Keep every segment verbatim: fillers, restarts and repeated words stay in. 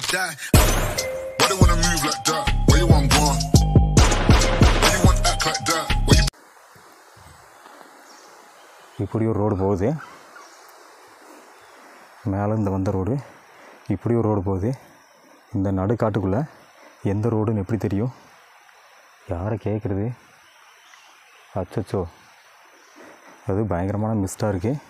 die. Why they wanna move like that? Where you want go? Why you want act like that? Where you... இப்படி ஒரு road போகுது, மேலே இந்த வந்த road, இப்படி ஒரு ரோடு போகுது. இந்த நடுக்காட்டுக்குள்ளே எந்த ரோடுன்னு எப்படி தெரியும்? யாரை கேட்குறது? அச்சச்சோ, அது பயங்கரமான மிஸ்டாக இருக்குது.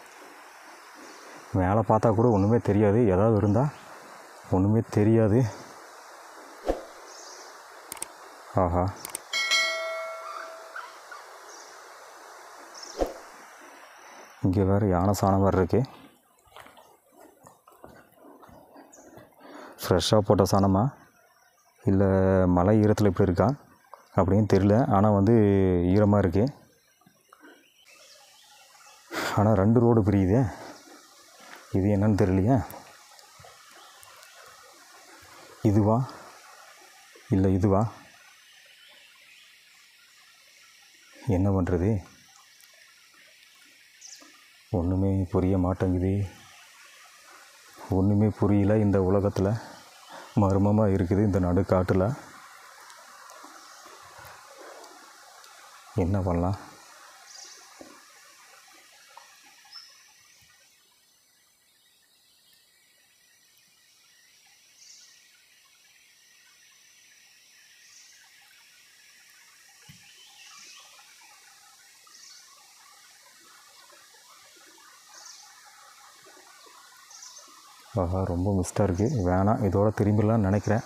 மேலே பார்த்தா கூட ஒன்றுமே தெரியாது, ஏதாவது இருந்தால் ஒன்றுமே தெரியாது. ஆஹா, இங்கே வேறு யானை சாணம் வேறு இருக்குது. ஃப்ரெஷ்ஷாக போட்ட சாணமா இல்லை மழை ஈரத்தில் இப்படி இருக்கா அப்படின்னு தெரியல. ஆனால் வந்து ஈரமாக இருக்குது. ஆனால் ரெண்டு ரோடு பிரியுது, இது என்னன்னு தெரியலையே. இதுவா இல்லை இதுவா? என்ன பண்ணுறது? ஒன்றுமே புரிய மாட்டேங்குது. ஒன்றுமே புரியல. இந்த உலகத்தில் மர்மமாக இருக்குது இந்த நடுக்காட்டில். என்ன பண்ணலாம்? ஆஹா, ரொம்ப மிஸ்டாக இருக்குது. வேணாம், இதோட திரும்பிடலான்னு நினைக்கிறேன்.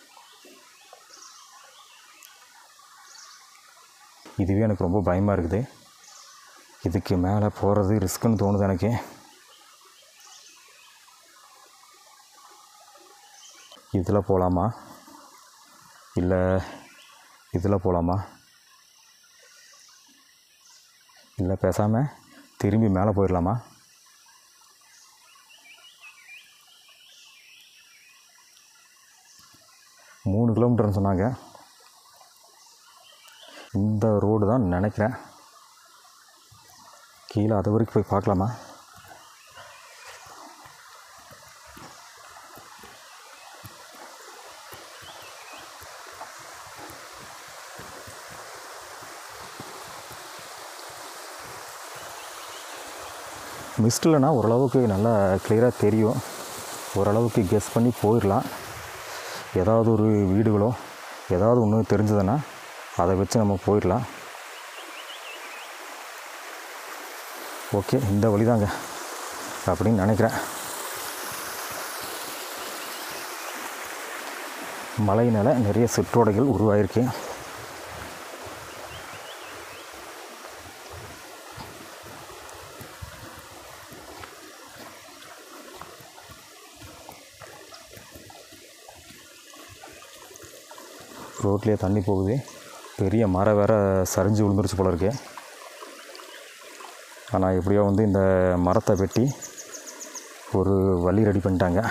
இதுவே எனக்கு ரொம்ப பயமாக இருக்குது. இதுக்கு மேலே போகிறது ரிஸ்க்குன்னு தோணுது எனக்கு. இதில் போகலாமா இல்லை இதில் போகலாமா? இல்லை பேசாமல் திரும்பி மேலே போயிடலாமா? மூணு கிலோமீட்டர்னு சொன்னாங்க. இந்த ரோடு தான் நினைக்கிறேன். கீழே அது வரைக்கும் போய் பார்க்கலாமா? மிஸ்ட்லனா ஓரளவுக்கு நல்லா கிளியராக தெரியும். ஓரளவுக்கு கெஸ் பண்ணி போயிடலாம். ஏதாவது ஒரு வீடுகளோ ஏதாவது ஒன்று தெரிஞ்சதுன்னா அதை வச்சு நம்ம போயிடலாம். ஓகே, இந்த வழி தாங்க அப்படின்னு நினைக்கிறேன். மலையினால் நிறைய சிற்றோடைகள் உருவாயிருக்கு. ரோட்லேயே தண்ணி போகுது. பெரிய மரம் வேறு சரிஞ்சு விழுந்துருச்சு போல இருக்கு. ஆனால் எப்படியோ வந்து இந்த மரத்தை வெட்டி ஒரு வழி ரெடி பண்ணிட்டாங்க.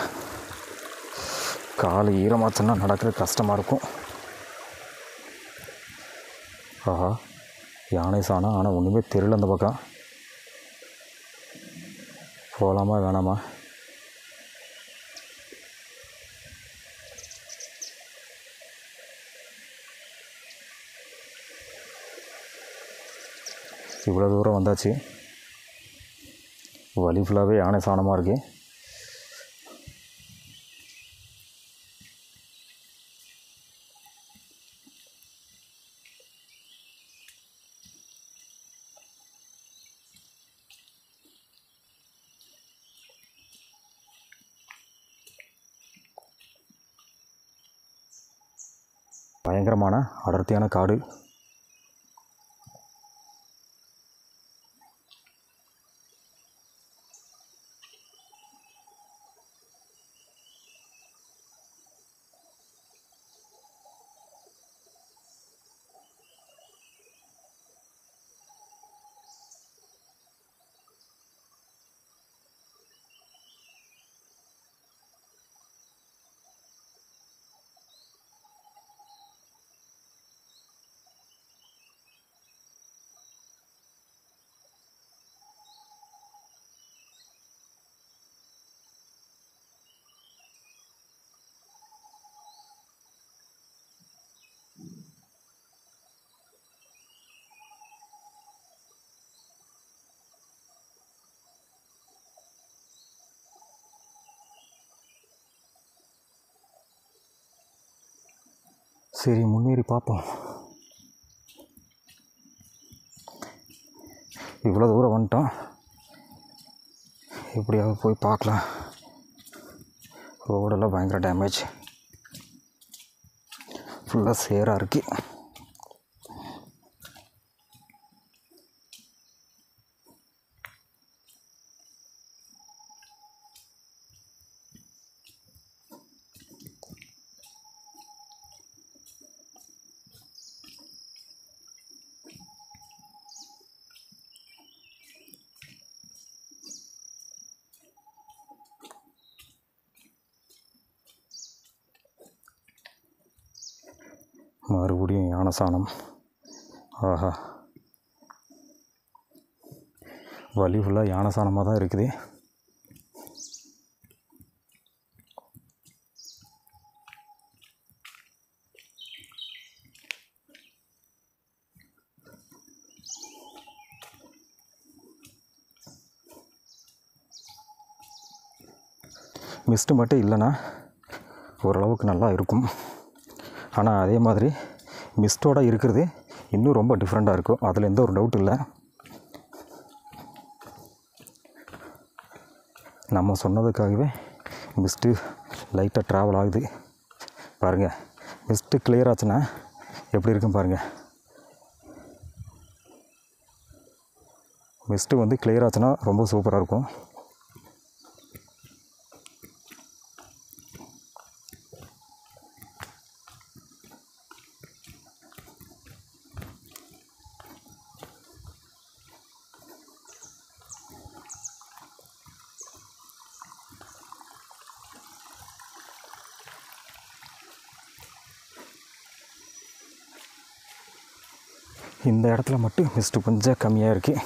கால் ஈரமாச்சுன்னா நடக்கிற கஷ்டமாக இருக்கும். ஆஹா, யானை சாணம். ஆனால் ஒன்றுமே தெரியல. அந்த பக்கம் போகலாமா வேணாமா? இவ்வளோ தூரம் வந்தாச்சு. வழி ஃபுல்லாகவே யானை சாணமாக இருக்குது. பயங்கரமான அடர்த்தியான காடு. சரி, முன்னேறி பார்ப்போம். இவ்வளோ தூரம் வந்துட்டோம், எப்படியாவது போய் பார்க்கலாம். ரோடெல்லாம் பயங்கர டேமேஜ், ஃபுல்லாக சேராக இருக்குது. மறுபடியும் யானை சாணம். ஆஹா, வழி ஃபுல்லாக யானை சாணமாக தான் இருக்குது. மிஸ்ட்டு மட்டும் இல்லைன்னா ஓரளவுக்கு நல்லா இருக்கும். ஆனால் அதே மாதிரி மிஸ்டோடு இருக்கிறது இன்னும் ரொம்ப டிஃப்ரெண்ட்டாக இருக்கும், அதில் எந்த ஒரு டவுட் இல்லை. நம்ம சொன்னதுக்காகவே மிஸ்ட்டு லைட்டாக ட்ராவல் ஆகுது. பாருங்கள், மிஸ்ட்டு கிளியர் ஆச்சுன்னா எப்படி இருக்கும் பாருங்கள். மிஸ்ட்டு வந்து கிளியர் ஆச்சுன்னா ரொம்ப சூப்பராக இருக்கும். இந்த இடத்துல மட்டும் மிஸ்ட்டு கொஞ்சம் கம்மியாக இருக்குது.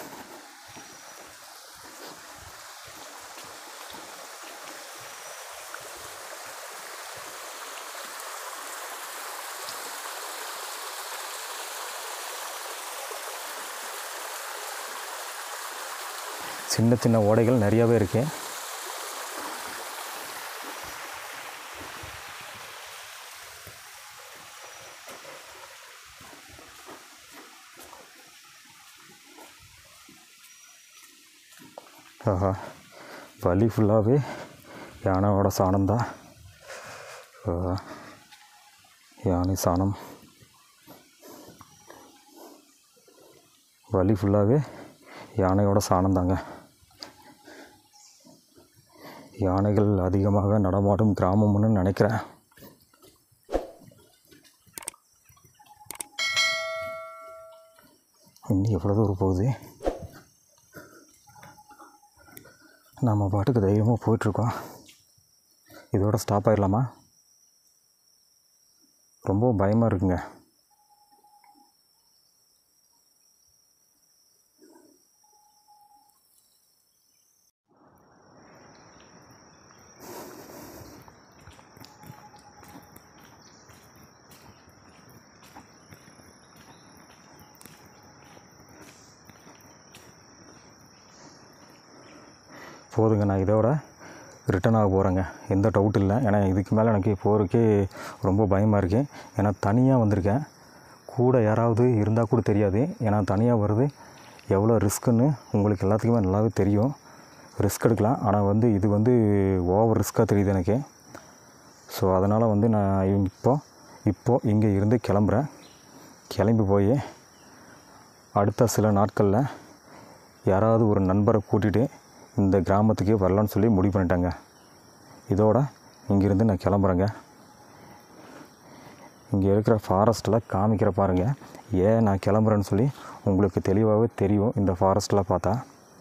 சின்ன சின்ன ஓடைகள் நிறையாவே இருக்குது. ஆஹா, வழி ஃபுல்லாகவே யானையோட சாணம்தான். யானை சாணம் வழி ஃபுல்லாகவே யானையோட சாணம் தாங்க. யானைகள் அதிகமாக நடமாடும் கிராமம்னு நினைக்கிறேன். இன்னும் எவ்வளோ தூரம் போகுது. நம்ம பாட்டுக்கு தைரியமாக போயிட்டுருக்கோம். இதோட ஸ்டாப் ஆகிடலாமா? ரொம்ப பயமாக இருக்குங்க. போதுங்க, நான் இதோட ரிட்டன் ஆக போகிறேங்க. எந்த டவுட் இல்லை. ஏன்னா இதுக்கு மேலே எனக்கு போகிறதுக்கே ரொம்ப பயமாக இருக்குது. ஏன்னா தனியாக வந்திருக்கேன், கூட யாராவது இருந்தால் கூட தெரியாது. ஏன்னா தனியாக வருது எவ்வளோ ரிஸ்க்குன்னு உங்களுக்கு எல்லாத்துக்குமே நல்லாவே தெரியும். ரிஸ்க் எடுக்கலாம், ஆனால் வந்து இது வந்து ஓவர் ரிஸ்க்காக தெரியுது எனக்கு. ஸோ அதனால் வந்து நான் இப்போ இப்போது இங்கே இருந்து கிளம்புறேன். கிளம்பி போய் அடுத்த சில நாட்களில் யாராவது ஒரு நண்பரை கூட்டிகிட்டு இந்த கிராமத்துக்கே வரலான்னு சொல்லி முடிவு பண்ணிட்டாங்க. இதோட இங்கேருந்து நான் கிளம்புறேங்க. இங்கே இருக்கிற ஃபாரஸ்ட்டில் காமிக்கிற பாருங்கள். ஏன் நான் கிளம்புறேன்னு சொல்லி உங்களுக்கு தெளிவாகவே தெரியும் இந்த ஃபாரஸ்ட்டில் பார்த்தா.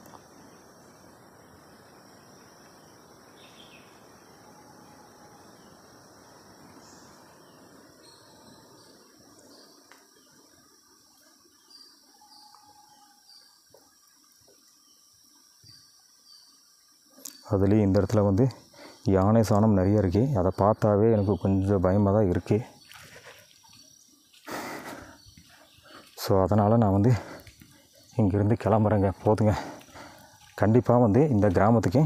அதுலேயும் இந்த இடத்துல வந்து யானை சாணம் நிறைய இருக்குது. அதை பார்த்தாவே எனக்கு கொஞ்சம் பயமாக தான் இருக்குது. ஸோ அதனால் நான் வந்து இங்கேருந்து கிளம்புறேங்க. போதுங்க. கண்டிப்பாக வந்து இந்த கிராமத்துக்கு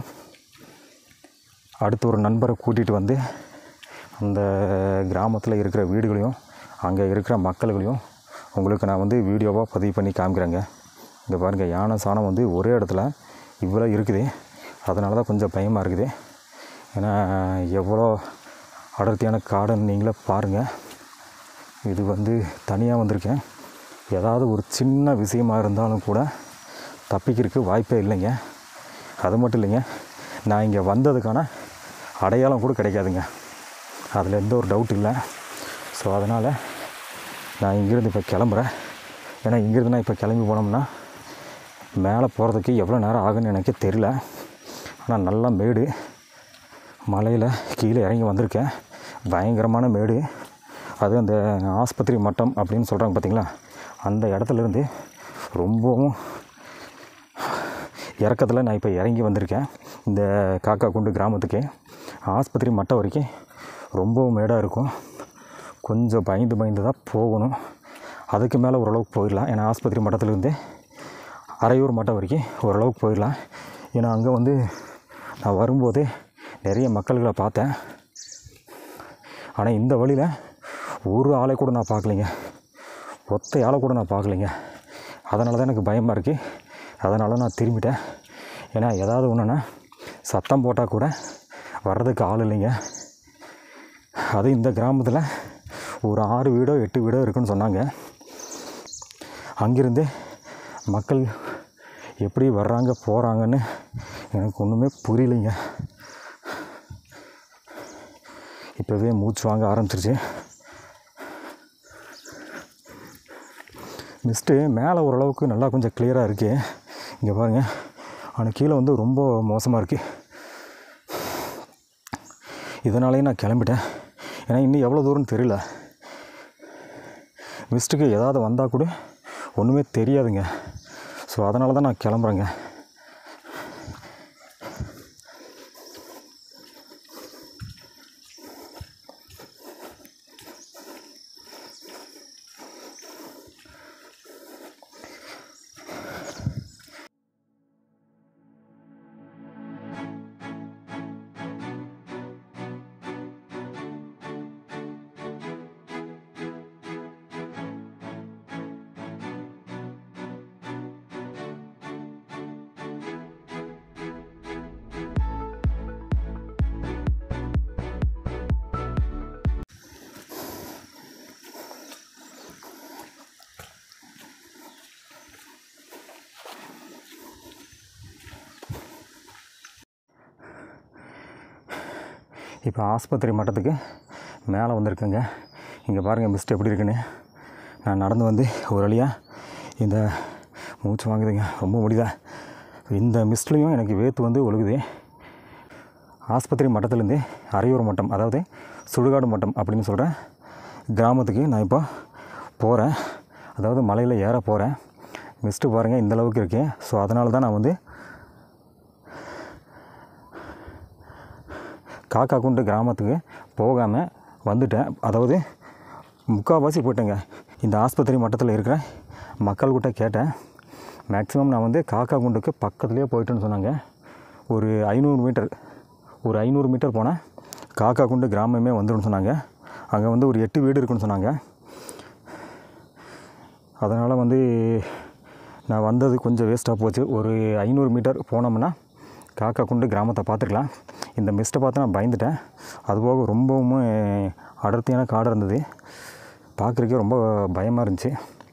அடுத்த ஒரு நண்பரை கூட்டிகிட்டு வந்து அந்த கிராமத்தில் இருக்கிற வீடுகளையும் அங்கே இருக்கிற மக்கள்களையும் உங்களுக்கு நான் வந்து வீடியோவாக பதிவு பண்ணி காமிக்கிறேங்க. இங்கே பாருங்கள், யானை சாணம் வந்து ஒரே இடத்துல இவ்வளோ இருக்குது. அதனால தான் கொஞ்சம் பயமாக இருக்குது. ஏன்னா எவ்வளோ அடர்த்தியான காடுன்னு நீங்களே பாருங்கள். இது வந்து தனியாக வந்திருக்கேன். ஏதாவது ஒரு சின்ன விஷயமாக இருந்தாலும் கூட தப்பிக்கிறதுக்கு வாய்ப்பே இல்லைங்க. அது மட்டும் இல்லைங்க, நான் இங்கே வந்ததுக்கான அடையாளம் கூட கிடைக்காதுங்க. அதில் எந்த ஒரு டவுட் இல்லை. ஸோ அதனால் நான் இங்கேருந்து இப்போ கிளம்புறேன். ஏன்னா இங்கேருந்து நான் இப்போ கிளம்பி போனோம்னா மேலே போகிறதுக்கு எவ்வளோ நேரம் ஆகுன்னு எனக்கு தெரியல. ஆனால் நல்லா மேடு, மலையில் கீழே இறங்கி வந்திருக்கேன். பயங்கரமான மேடு. அது அந்த ஆஸ்பத்திரி மட்டம் அப்படின்னு சொல்கிறாங்க பார்த்தீங்களா, அந்த இடத்துலேருந்து ரொம்பவும் இறக்கத்தில் நான் இப்போ இறங்கி வந்திருக்கேன். இந்த காக்கா குண்டு கிராமத்துக்கு ஆஸ்பத்திரி மட்டம் வரைக்கும் ரொம்பவும் மேடாக இருக்கும். கொஞ்சம் பயந்து பயந்து தான் போகணும். அதுக்கு மேலே ஓரளவுக்கு போயிடலாம். ஏன்னா ஆஸ்பத்திரி மட்டத்துலேருந்து அரையூர் மட்டம் வரைக்கும் ஓரளவுக்கு போயிடலாம். ஏன்னா அங்கே வந்து நான் வரும்போது நிறைய மக்கள்களை பார்த்தேன். ஆனால் இந்த வழியில் ஒரு ஆளை கூட நான் பார்க்கலைங்க. ஒத்த ஆளை கூட நான் பார்க்கலைங்க. அதனால தான் எனக்கு பயமாக இருக்குது. அதனால நான் திரும்பிட்டேன். ஏன்னா ஏதாவது ஒன்றுனா சத்தம் போட்டால் கூட வர்றதுக்கு ஆள் இல்லைங்க. அது இந்த கிராமத்தில் ஒரு ஆறு வீடோ எட்டு வீடோ இருக்குன்னு சொன்னாங்க. அங்கிருந்து மக்கள் எப்படி வர்றாங்க போகிறாங்கன்னு எனக்கு ஒன்றுமே புரியலைங்க. இப்போவே மூச்சு வாங்க ஆரம்பிச்சிருச்சு. மிஸ்ட்டு மேலே ஓரளவுக்கு நல்லா கொஞ்சம் கிளியராக இருக்குது. இங்கே பாருங்கள், ஆனால் கீழே வந்து ரொம்ப மோசமாக இருக்குது. இதனாலேயே நான் கிளம்பிட்டேன். ஏன்னா இன்னும் எவ்வளோ தூரம்னு தெரியல. மிஸ்ட்டுக்கு ஏதாவது வந்தால் கூட ஒன்றுமே தெரியாதுங்க. ஸோ அதனால தான் நான் கிளம்புறேங்க. இப்போ ஆஸ்பத்திரி மட்டத்துக்கு மேலே வந்திருக்கேங்க. இங்கே பாருங்கள் மிஸ்ட் எப்படி இருக்குன்னு. நான் நடந்து வந்து ஒரு வழியாக இந்த மூச்சு வாங்குதுங்க, ரொம்ப முடியல. இந்த மிஸ்ட்லேயும் எனக்கு வேத்து வந்து ஒழுகுது. ஆஸ்பத்திரி மட்டத்துலேருந்து அரையூர் மட்டம், அதாவது சுடுகாடு மட்டம் அப்படின்னு சொல்கிறேன் கிராமத்துக்கு நான் இப்போ போகிறேன். அதாவது மலையில் ஏற போகிறேன். மிஸ்ட்டு பாருங்கள் இந்தளவுக்கு இருக்குது. ஸோ அதனால தான் நான் வந்து காக்கா குண்டு கிராமத்துக்கு போகாமல் வந்துட்டேன். அதாவது முக்கால்வாசி போயிட்டேங்க. இந்த ஆஸ்பத்திரி மட்டத்தில் இருக்கிற மக்கள்கிட்ட கேட்டேன். மேக்ஸிமம் நான் வந்து காக்கா குண்டுக்கு பக்கத்துலேயே போயிட்டேன்னு சொன்னாங்க. ஒரு ஐநூறு மீட்டர் ஒரு ஐநூறு மீட்டர் போனால் காக்கா குண்டு கிராமமே வந்துடும்னு சொன்னாங்க. அங்கே வந்து ஒரு எட்டு வீடு இருக்குன்னு சொன்னாங்க. அதனால் வந்து நான் வந்தது கொஞ்சம் வேஸ்ட்டாக போச்சு. ஒரு ஐநூறு மீட்டர் போனோம்னா காக்கா குண்டு கிராமத்தை பார்த்துக்கலாம். இந்த மிஸ்ட்டை பார்த்து நான் பயந்துட்டேன். அதுபோக ரொம்பவும் அடர்த்தியான காடு இருந்தது. பார்க்குறக்கே ரொம்ப பயமாக இருந்துச்சு.